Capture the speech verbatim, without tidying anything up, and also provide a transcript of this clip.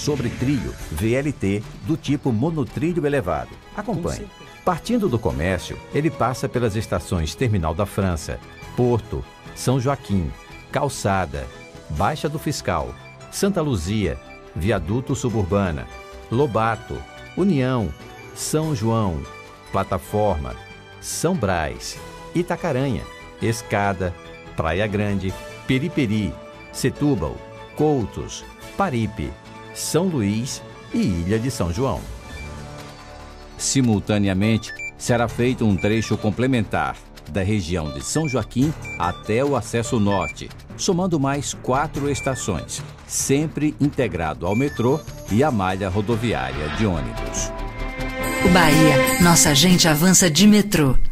sobre trilho, V L T, do tipo monotrilho elevado. Acompanhe. Partindo do comércio, ele passa pelas estações Terminal da França, Porto, São Joaquim, Calçada, Baixa do Fiscal, Santa Luzia, Viaduto Suburbana, Lobato, União, São João, Plataforma, São Brás, Itacaranha, Escada, Praia Grande, Periperi, Setúbal, Coutos, Paripe, São Luís e Ilha de São João. Simultaneamente, será feito um trecho complementar da região de São Joaquim até o acesso norte, somando mais quatro estações, sempre integrado ao metrô e à malha rodoviária de ônibus. O Bahia, nossa gente avança de metrô.